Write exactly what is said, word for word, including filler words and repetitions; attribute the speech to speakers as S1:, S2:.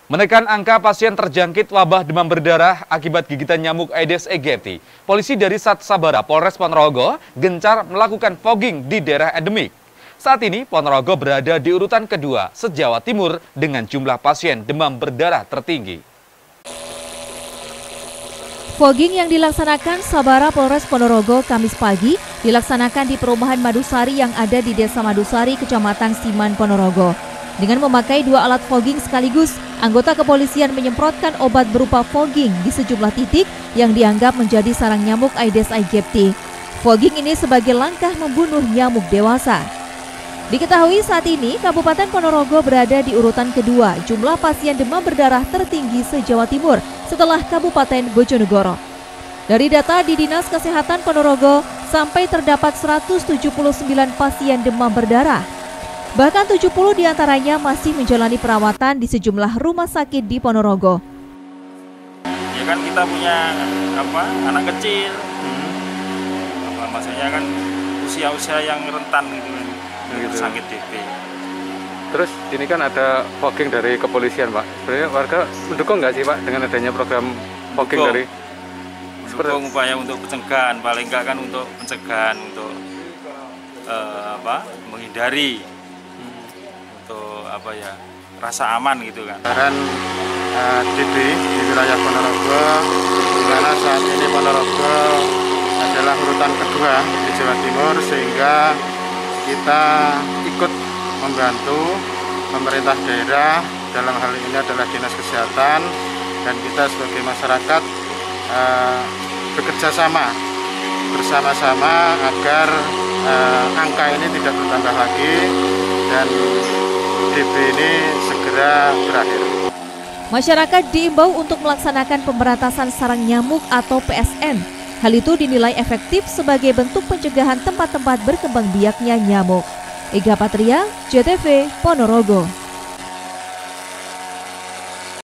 S1: Menekan angka pasien terjangkit wabah demam berdarah akibat gigitan nyamuk Aedes aegypti, polisi dari Sat Sabara Polres Ponorogo gencar melakukan fogging di daerah endemik. Saat ini Ponorogo berada di urutan kedua se-Jawa Timur dengan jumlah pasien demam berdarah tertinggi.
S2: Fogging yang dilaksanakan Sabara Polres Ponorogo Kamis pagi dilaksanakan di perumahan Madusari yang ada di Desa Madusari, Kecamatan Siman, Ponorogo. Dengan memakai dua alat fogging sekaligus, anggota kepolisian menyemprotkan obat berupa fogging di sejumlah titik yang dianggap menjadi sarang nyamuk Aedes aegypti. Fogging ini sebagai langkah membunuh nyamuk dewasa. Diketahui saat ini Kabupaten Ponorogo berada di urutan kedua jumlah pasien demam berdarah tertinggi se-Jawa Timur setelah Kabupaten Bojonegoro. Dari data di Dinas Kesehatan Ponorogo, sampai terdapat seratus tujuh puluh sembilan pasien demam berdarah. Bahkan tujuh puluh diantaranya masih menjalani perawatan di sejumlah rumah sakit di Ponorogo.
S3: Ya kan kita punya apa anak kecil, hmm. apa, maksudnya kan usia-usia yang rentan gitu kan, gitu. Sakit D B.
S4: Terus ini kan ada fogging dari kepolisian, Pak. Sebenarnya warga mendukung nggak sih, Pak, dengan adanya program fogging dari?
S3: Mendukung upaya untuk pencegahan, paling nggak kan untuk pencegahan untuk uh, apa menghindari. Untuk apa ya, rasa aman gitu kan.
S5: Penyebaran uh, D B di wilayah Ponorogo, di mana saat ini Ponorogo adalah urutan kedua di Jawa Timur, sehingga kita ikut membantu pemerintah daerah, dalam hal ini adalah Dinas Kesehatan, dan kita sebagai masyarakat uh, bekerja sama bersama-sama agar uh, angka ini tidak bertambah lagi dan D B ini segera berakhir.
S2: Masyarakat diimbau untuk melaksanakan pemberantasan sarang nyamuk atau P S N. Hal itu dinilai efektif sebagai bentuk pencegahan tempat-tempat berkembang biaknya nyamuk. Ega Patria, J T V, Ponorogo.